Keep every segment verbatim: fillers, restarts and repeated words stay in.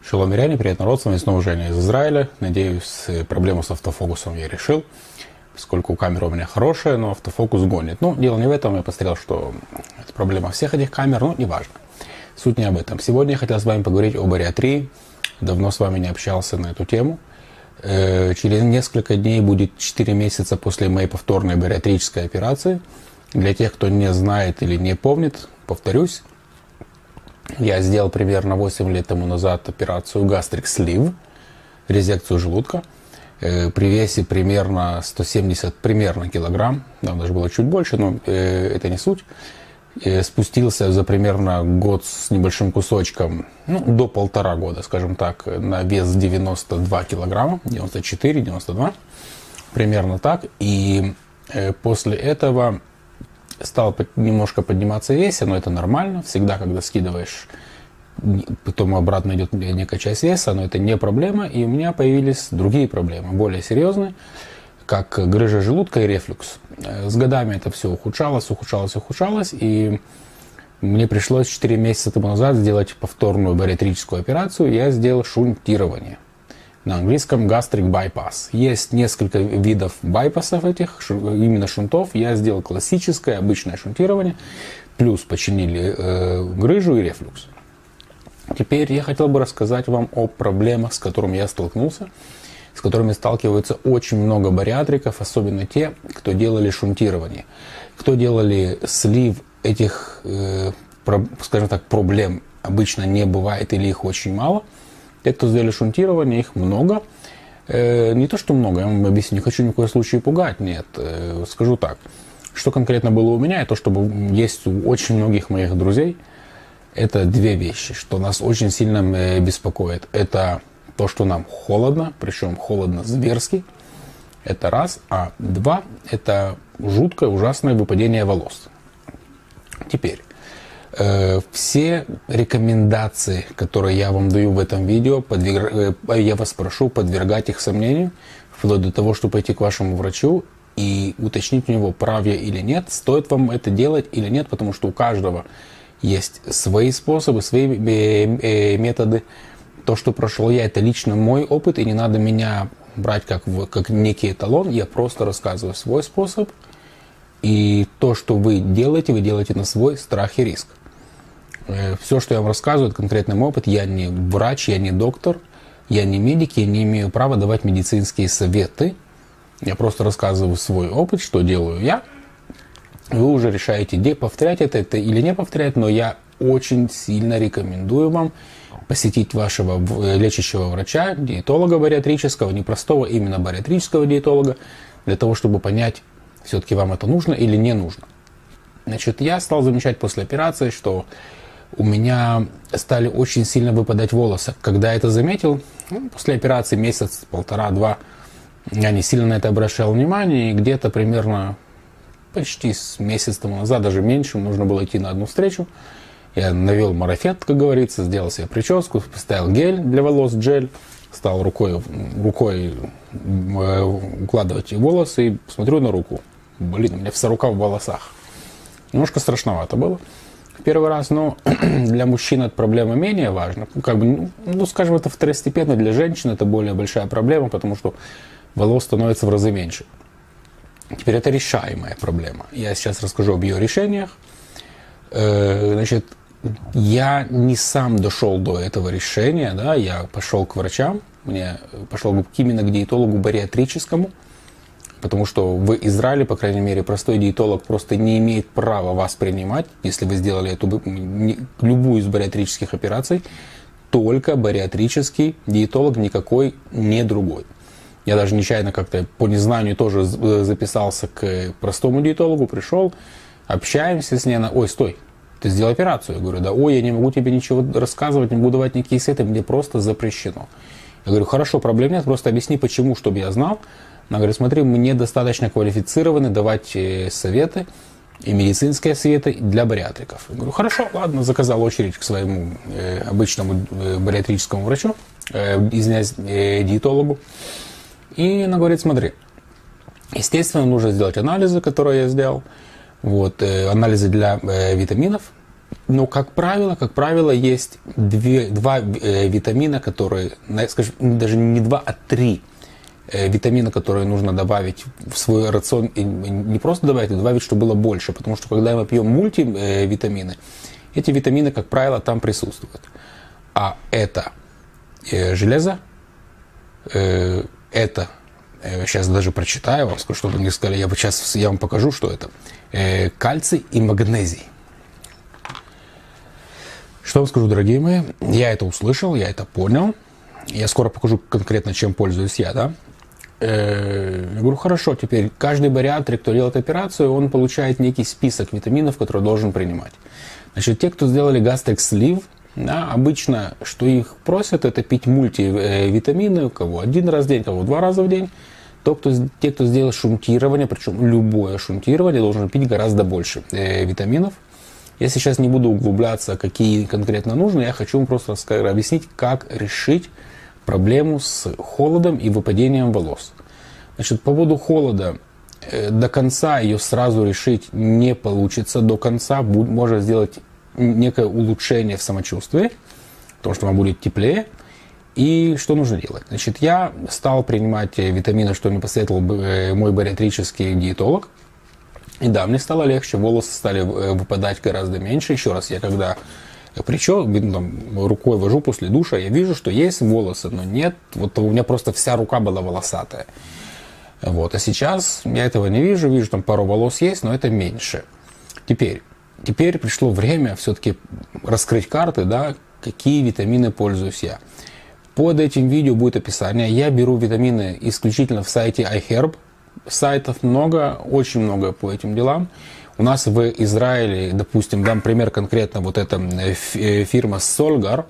Шалом, миряне, привет, народ, с вами снова Женя из Израиля. Надеюсь, проблему с автофокусом я решил, поскольку камера у меня хорошая, но автофокус гонит. Ну, дело не в этом, я посмотрел, что это проблема всех этих камер, но неважно. Суть не об этом. Сегодня я хотел с вами поговорить о бариатрии. Давно с вами не общался на эту тему. Через несколько дней будет четыре месяца после моей повторной бариатрической операции. Для тех, кто не знает или не помнит, повторюсь. Я сделал примерно восемь лет тому назад операцию gastric sleeve, резекцию желудка, э, при весе примерно сто семьдесят примерно килограмм, да, даже было чуть больше, но э, это не суть. Э, спустился за примерно год с небольшим кусочком, ну, до полтора года, скажем так, на вес девяносто два килограмма, девяносто четыре — девяносто два, примерно так. И э, после этого стал немножко подниматься в весе, но это нормально. Всегда, когда скидываешь, потом обратно идет некая часть веса, но это не проблема. И у меня появились другие проблемы, более серьезные, как грыжа желудка и рефлюкс. С годами это все ухудшалось, ухудшалось, ухудшалось. И мне пришлось четыре месяца тому назад сделать повторную бариатрическую операцию. Я сделал шунтирование. На английском gastric bypass. Есть несколько видов байпасов этих, именно шунтов. Я сделал классическое, обычное шунтирование, плюс починили э, грыжу и рефлюкс. Теперь я хотел бы рассказать вам о проблемах, с которыми я столкнулся, с которыми сталкиваются очень много бариатриков, особенно те, кто делали шунтирование. Кто делали слив, этих, э, про, скажем так, проблем обычно не бывает или их очень мало. Те, кто сделали шунтирование, их много. Э, не то, что много, я вам объясню, не хочу ни в коем случае пугать, нет. Э, скажу так, что конкретно было у меня, и то, что есть у очень многих моих друзей, это две вещи, что нас очень сильно э, беспокоит. Это то, что нам холодно, причем холодно зверски, это раз. А два, это жуткое, ужасное выпадение волос. Теперь. Все рекомендации, которые я вам даю в этом видео, подверг... я вас прошу подвергать их сомнению, вплоть до того, чтобы пойти к вашему врачу и уточнить у него, прав я или нет, стоит вам это делать или нет, потому что у каждого есть свои способы, свои методы. То, что прошел я, это лично мой опыт, и не надо меня брать как, в... как некий эталон, я просто рассказываю свой способ, и то, что вы делаете, вы делаете на свой страх и риск. Все, что я вам рассказываю, это конкретный мой опыт. Я не врач, я не доктор, я не медик, я не имею права давать медицинские советы. Я просто рассказываю свой опыт, что делаю я. Вы уже решаете, где повторять это, это или не повторять, но я очень сильно рекомендую вам посетить вашего лечащего врача, диетолога бариатрического, не простого, именно бариатрического диетолога, для того, чтобы понять, все-таки вам это нужно или не нужно. Значит, я стал замечать после операции, что у меня стали очень сильно выпадать волосы. Когда я это заметил, ну, после операции месяц, полтора-два, я не сильно на это обращал внимание, и где-то примерно почти с месяц тому назад, даже меньше, нужно было идти на одну встречу. Я навел марафет, как говорится, сделал себе прическу, поставил гель для волос, джель, стал рукой, рукой укладывать волосы и смотрю на руку. Блин, у меня вся рука в волосах. Немножко страшновато было в первый раз, но для мужчин эта проблема менее важна. Как бы, ну, скажем, это второстепенно, для женщин это более большая проблема, потому что волос становится в разы меньше. Теперь это решаемая проблема. Я сейчас расскажу об ее решениях. Значит, я не сам дошел до этого решения, да, я пошел к врачам, мне пошел именно к диетологу бариатрическому, потому что в Израиле, по крайней мере, простой диетолог просто не имеет права вас принимать, если вы сделали эту, любую из бариатрических операций, только бариатрический диетолог, никакой не другой. Я даже нечаянно как-то по незнанию тоже записался к простому диетологу, пришел, общаемся с ней, она, ой, стой, ты сделал операцию. Я говорю, да, ой, я не могу тебе ничего рассказывать, не могу давать никакие советы, мне просто запрещено. Я говорю, хорошо, проблем нет, просто объясни, почему, чтобы я знал. Она говорит, смотри, мы недостаточно квалифицированы давать советы и медицинские советы для бариатриков. Я говорю, хорошо, ладно, заказал очередь к своему э, обычному э, бариатрическому врачу, э, извиняюсь, э, диетологу. И она говорит, смотри, естественно, нужно сделать анализы, которые я сделал, вот, э, анализы для э, витаминов, Но, как правило, как правило, есть две, два э, витамина, которые, скажем, даже не два, а три э, витамина, которые нужно добавить в свой рацион. И не просто добавить, а добавить, чтобы было больше. Потому что, когда мы пьем мультивитамины, эти витамины, как правило, там присутствуют. А это э, железо, э, это, э, сейчас даже прочитаю вам, скажу, чтобы не сказали, я, сейчас я вам покажу, что это. Э, кальций и магнезий. Что вам скажу, дорогие мои, я это услышал, я это понял. Я скоро покажу конкретно, чем пользуюсь я, да. Э, я говорю, хорошо, теперь каждый бариатрик, кто делает операцию, он получает некий список витаминов, которые должен принимать. Значит, те, кто сделали гастрик-слив, да, обычно, что их просят, это пить мультивитамины, у кого один раз в день, у кого два раза в день. То, кто, те, кто сделал шунтирование, причем любое шунтирование, должен пить гораздо больше э, витаминов. Я сейчас не буду углубляться, какие конкретно нужны, я хочу вам просто объяснить, как решить проблему с холодом и выпадением волос. Значит, по поводу холода, э, до конца ее сразу решить не получится, до конца будет, можно сделать некое улучшение в самочувствии, потому что вам будет теплее. И что нужно делать? Значит, я стал принимать витамины, что мне посоветовал мой бариатрический диетолог. И да, мне стало легче, волосы стали выпадать гораздо меньше. Еще раз, я когда причем там, рукой вожу после душа, я вижу, что есть волосы, но нет, вот у меня просто вся рука была волосатая. Вот, а сейчас я этого не вижу, вижу, там пару волос есть, но это меньше. Теперь, теперь пришло время все-таки раскрыть карты, да, какие витамины пользуюсь я. Под этим видео будет описание. Я беру витамины исключительно в сайте iHerb. Сайтов много, очень много по этим делам. У нас в Израиле, допустим, дам пример конкретно, вот эта фирма Solgar,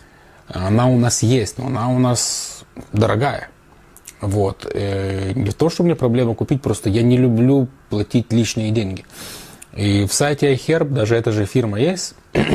она у нас есть, но она у нас дорогая. Вот. Не то, что у меня проблема купить, просто я не люблю платить лишние деньги. И в сайте iHerb даже эта же фирма есть,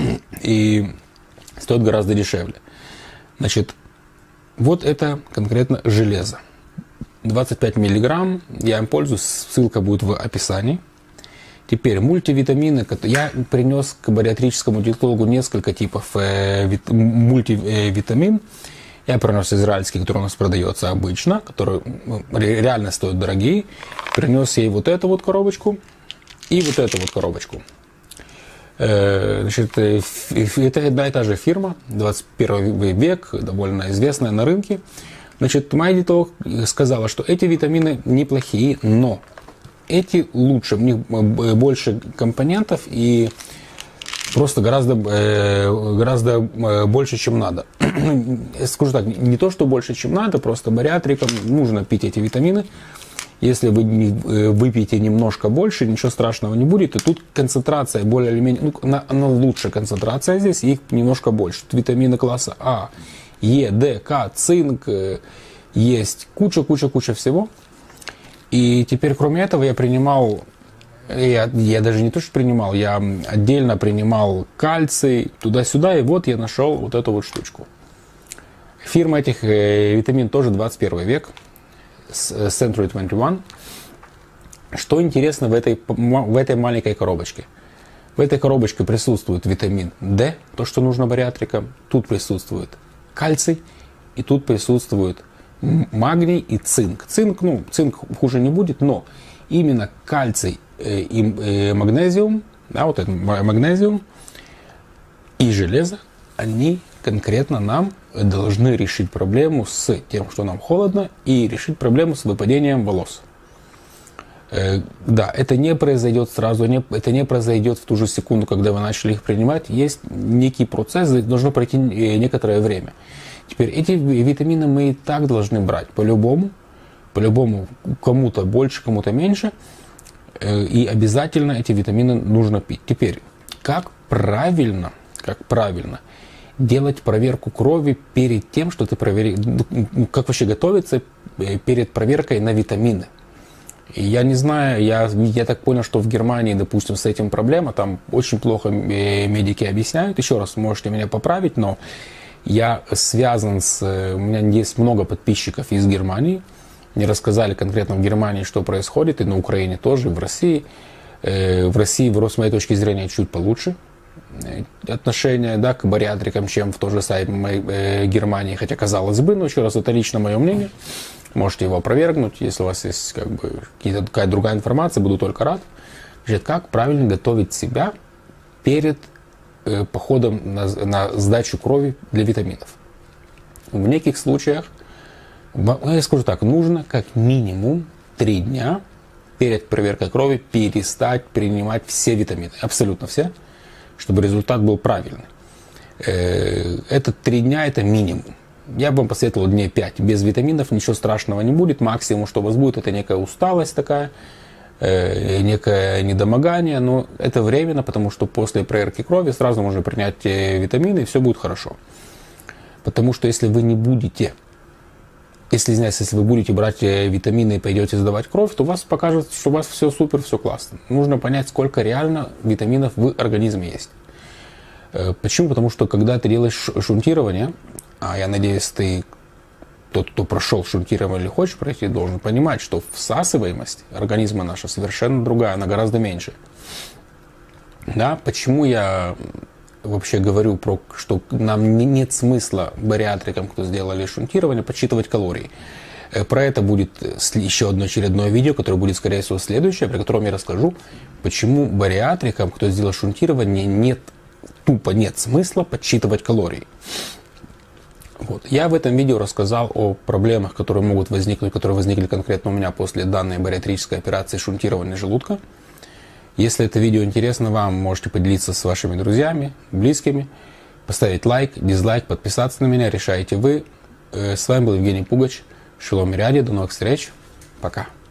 и стоит гораздо дешевле. Значит, вот это конкретно железо. двадцать пять миллиграмм, я им пользуюсь, ссылка будет в описании. Теперь мультивитамины, я принес к бариатрическому диетологу несколько типов э, вит, мультивитамин. Я принес израильский, который у нас продается обычно, который реально стоит дорогие. Принес ей вот эту вот коробочку и вот эту вот коробочку. Э, значит, это одна и та же фирма, двадцать первый век, довольно известная на рынке. Значит, моя диетолог сказала, что эти витамины неплохие, но эти лучше, в них больше компонентов и просто гораздо, гораздо больше, чем надо. Я скажу так, не то, что больше, чем надо, просто бариатрикам нужно пить эти витамины. Если вы выпьете немножко больше, ничего страшного не будет. И тут концентрация более или менее, ну, она, она лучше концентрация здесь, их немножко больше. Тут витамины класса А, Е, Д, К, цинк, есть куча-куча-куча всего. И теперь, кроме этого, я принимал, я, я даже не то, что принимал, я отдельно принимал кальций, туда-сюда, и вот я нашел вот эту вот штучку. Фирма этих э, витамин тоже двадцать первый век, Century двадцать один. Что интересно в этой, в этой маленькой коробочке? В этой коробочке присутствует витамин D, то, что нужно бариатрикам, тут присутствует кальций, и тут присутствует магний и цинк. Цинк, ну, цинк хуже не будет, но именно кальций и магнезиум, да, вот это магнезиум и железо, они конкретно нам должны решить проблему с тем, что нам холодно, и решить проблему с выпадением волос. Да, это не произойдет сразу, не, это не произойдет в ту же секунду, когда вы начали их принимать. Есть некий процесс, должно пройти некоторое время. Теперь эти витамины мы и так должны брать по-любому, по-любому, кому-то больше, кому-то меньше. И обязательно эти витамины нужно пить. Теперь, как правильно, как правильно делать проверку крови перед тем, что ты проверяешь, как вообще готовиться перед проверкой на витамины? Я не знаю, я, я так понял, что в Германии, допустим, с этим проблема, там очень плохо медики объясняют. Еще раз, можете меня поправить, но я связан с... У меня есть много подписчиков из Германии. Мне рассказали конкретно в Германии, что происходит, и на Украине тоже, и в России. В России, с моей точки зрения, чуть получше. отношение, да, к бариатрикам, чем в той же самой э, Германии, хотя казалось бы, но еще раз, это лично мое мнение, можете его опровергнуть, если у вас есть как бы какая-то другая информация, буду только рад. Значит, как правильно готовить себя перед э, походом на, на сдачу крови для витаминов. В неких случаях, я скажу так, нужно как минимум три дня перед проверкой крови перестать принимать все витамины, абсолютно все, чтобы результат был правильный. Этот три дня это минимум. Я бы вам посоветовал дней пять. Без витаминов ничего страшного не будет. Максимум, что у вас будет, это некая усталость такая, некое недомогание, но это временно, потому что после проверки крови сразу можно принять витамины и все будет хорошо. Потому что если вы не будете, если, извиняюсь, если вы будете брать витамины и пойдете сдавать кровь, то у вас покажется, что у вас все супер, все классно. Нужно понять, сколько реально витаминов в организме есть. Почему? Потому что когда ты делаешь шунтирование, а я надеюсь, ты, тот, кто прошел шунтирование или хочешь пройти, должен понимать, что всасываемость организма наша совершенно другая, она гораздо меньше. Да? Почему я вообще говорю, про, что нам не, нет смысла бариатрикам, кто сделали шунтирование, подсчитывать калории. Про это будет еще одно очередное видео, которое будет, скорее всего, следующее, при котором я расскажу, почему бариатрикам, кто сделал шунтирование, нет, тупо нет смысла подсчитывать калории. Вот. Я в этом видео рассказал о проблемах, которые могут возникнуть, которые возникли конкретно у меня после данной бариатрической операции шунтирования желудка. Если это видео интересно вам, можете поделиться с вашими друзьями, близкими, поставить лайк, дизлайк, подписаться на меня, решаете вы. С вами был Евгений Пугач, Шалом Мириади, до новых встреч, пока.